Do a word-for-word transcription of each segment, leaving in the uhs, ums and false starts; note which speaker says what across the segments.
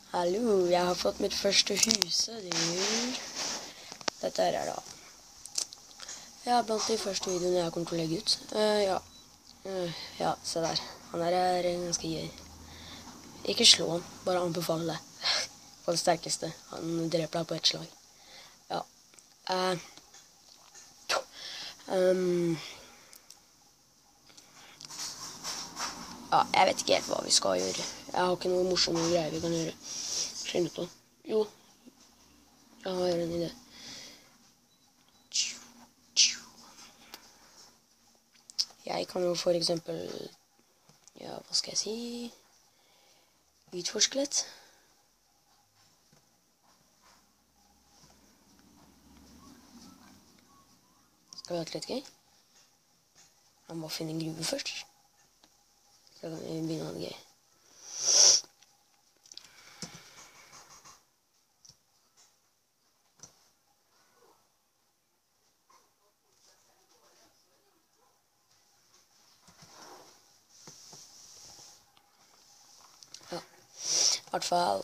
Speaker 1: Hallo, jeg har fått mitt første husedyr. Dette her er da. Ja, blant de første videoene jeg kommer til å legge ut. Uh, ja. Uh, ja, se der. Han her er ganske gøy. Ikke slå han, bare anbefale det. På det sterkeste. Han dreper deg på ett slag. Ja. Uh, um, ja, jeg vet ikke helt hva vi skal gjøre. Jeg har ikke noe morsomme greier vi kan gjøre. Skjønner du på? Jo. Jeg har en idé. Jeg kan jo for eksempel, ja, hva skal jeg si, utforske litt. Skal vi ha det litt gøy? Jeg må finne en gruve først. Så kan vi begynne å ha det gøy. Ja, i hvert fall.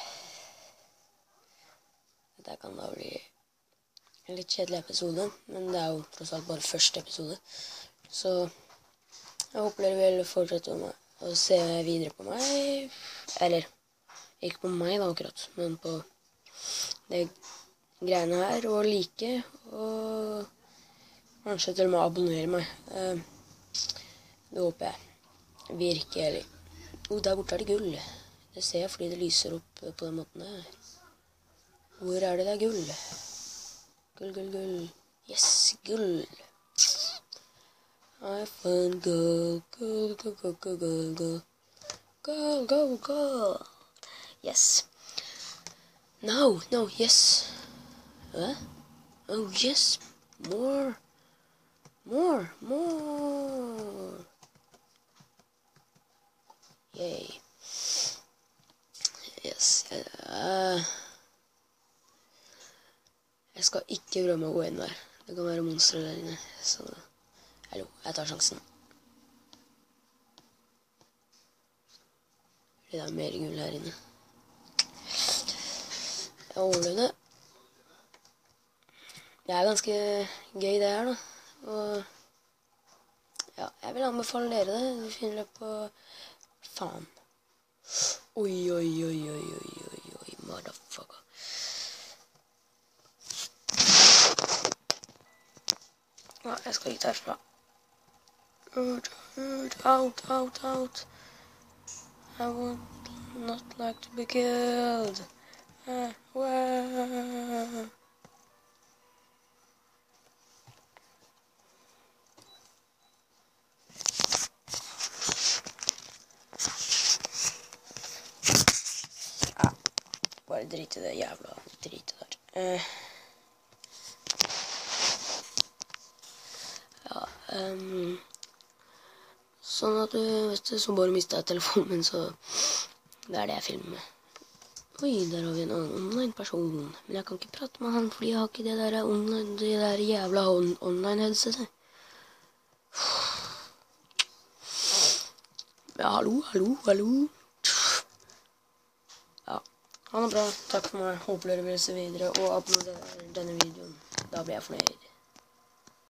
Speaker 1: Dette kan da bli en litt kjedelig episode, men det er jo tross alt bare første episode. Så jeg håper dere vil fortsette å se videre på meg. Eller, ikke på meg da akkurat, men på det greiene her, og like, og kanskje til og med abonnere meg. Det håper jeg virkelig. Jo, der borte er det gull. Det ser jeg fordi det lyser opp på den måten der. Hvor er det det er gull? Gull, gull, gull. Yes, gull. I found gold, gold, gold, gold, gold, gold, gold. Gold, gold, gold. Yes. No, no, yes. Huh? Oh, yes. More. More, more. Yay. Yes. Uh, jeg skal ikke prøve meg å gå inn der. Det kan være monstre der inne. Så, hallo, jeg tar sjansen. Det er mer gull her inne. Jeg overlevde. Det er ganske gøy det her da. Og ja, jeg vil anbefale dere det. Du finner det på faen. Oi, oi, oi, oi, oi, oi, oi, motherfucker. Ja, jeg skal ikke derfra. Out, out, out, out, out. I would not like to be killed. Uh, wow. Bare drit i det jævla dritet der. Uh, ja, um, sånn at du vet det, så bare mistet jeg telefonen min, så det er det jeg filmer med. Oi, der har vi en annen online person. Men jeg kan ikke prate med han, fordi jeg har ikke det der, online, det der jævla on online headsetet. Ja, hallo, hallo, hallo. Ha det bra, takk for meg, håper dere vil se videre, og abonner denne videoen, da blir jeg fornøyd.